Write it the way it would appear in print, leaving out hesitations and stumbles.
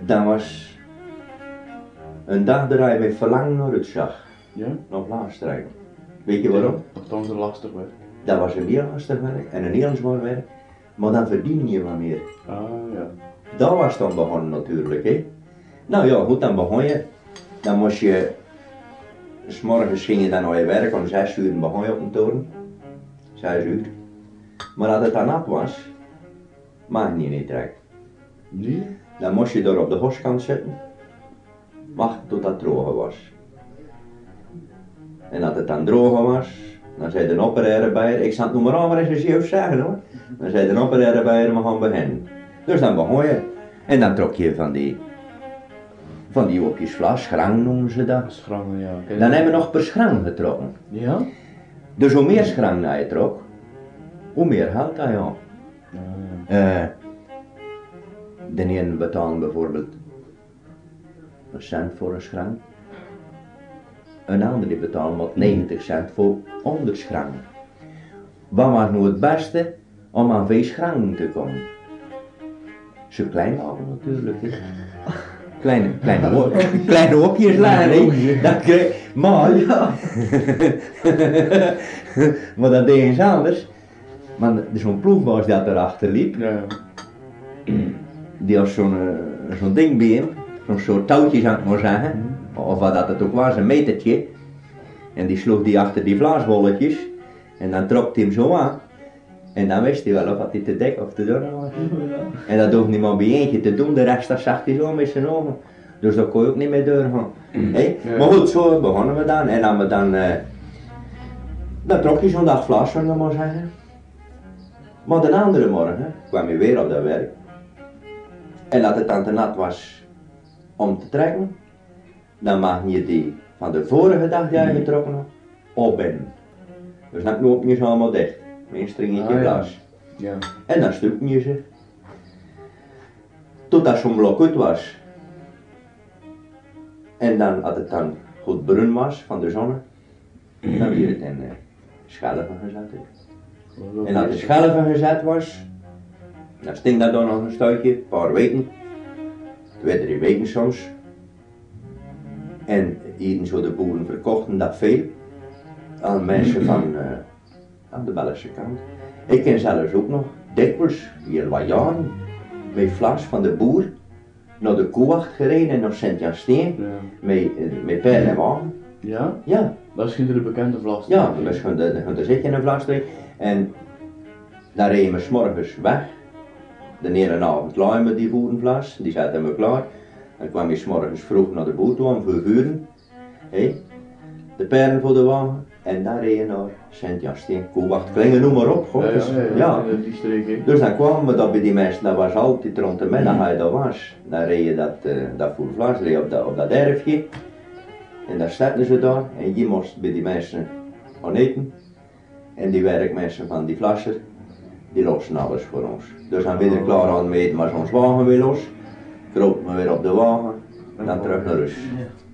Dat was een dag dat hij met verlangen naar het zag. Ja? Nog laagstrijken. Weet je waarom? Nogthans een lastig werk. Dat was een heel lastig werk en een heel zwaar werk. Maar dan verdien je wat meer. Ah ja. Dat was dan begonnen natuurlijk. Hè. Nou ja, goed, dan begon je. Dan moest je... 's morgens ging je dan naar je werk, om 6 uur begon je op een toren. 6 uur. Maar als het dan nat was, mag je niet trekken. Nee? Dan moest je daar op de hoskant zitten, wachten tot dat droog was. En als het dan droog was, dan zei de opperarbeider, ik zal het nu maar aan maar eens zelf zeggen hoor. Dan zei de opperarbeider, we gaan beginnen. Dus dan begon je. En dan trok je van die hoopjes vlas, schrang noemen ze dat. Schrangen, ja. Dan hebben we nog per schrang getrokken. Ja? Dus hoe meer schrang dat je trok, hoe meer geld dat je had. Ja. De ene betaalde bijvoorbeeld een cent voor een schrang. Een ander die betaalde maar 90 cent voor 100 schrangen. Wat was nu het beste om aan 5 schrangen te komen? Zo klein waren natuurlijk. Hè. Kleine hoopjes lagen, hè. Dat kreeg, maar ja. Maar dat deed eens anders. Want zo'n ploegbaas dat erachter liep, Ja. die had zo'n ding bij hem, zo'n soort touwtje zou ik maar zeggen, of wat dat het ook was, een metertje. En die sloeg die achter die blaasbolletjes en dan trok hij hem zo aan. En dan wist hij wel of hij te dik of te dun was. En dat hoefde niemand bij eentje te doen, de rest dat zag hij zo met zijn ogen. Dus dat kon je ook niet meer doorgaan. Hey? Ja. Maar goed, zo begonnen we dan. En dan we dan trok je zo'n dag vlas, zullen we maar zeggen. Maar de andere morgen kwam je weer op dat werk. En als het dan te nat was om te trekken, dan mag je die van de vorige dag die je getrokken had, opbinden. Dus dan knoop je ze allemaal dicht, met een stringetje Ah, ja. glas. Ja. En dan stuk je ze. Totdat zo'n blok uit was. En dan, als het dan goed bruin was van de zon, dan werd het in schelven gezet. En als de schelven gezet was, dan sting dat dan nog een stukje, een paar weken, 2, 3 weken soms. En hier zo de boeren verkochten dat veel aan mensen van aan de Belgische kant. Ik ken zelfs ook nog dikwijls, heel wat jaren, met vlas van de boer naar de Koewacht gereden en naar Sint-Jansteen Ja. met pijl en wagen. Ja? Ja, Dat is geen de bekende vlas. ja, dus gaan zit je in een vlasstreek en dan reden we 's morgens weg. De ene avond laaien we die boerenvlas, die zetten we klaar. Dan kwam je 's morgens vroeg naar de boer toe om 5 uur. De pijlen voor de wagen en dan reed je naar Sint-Jansteen, Koewacht, Klingen, noem maar op. Hoor. Ja, Dus, ja. Die streek, hè. Dus dan kwamen we dat bij die mensen, dat was altijd rond de middag als je dat was. Dan reed je dat voer vlas reed op dat erfje. En daar zetten ze daar en je moest bij die mensen gaan eten. En die werkmensen van die vlasser, die lossen alles voor ons. Dus dan weer klaar aan meten was ons wagen weer los. Kroop me weer op de wagen en dan terug naar huis. Ja.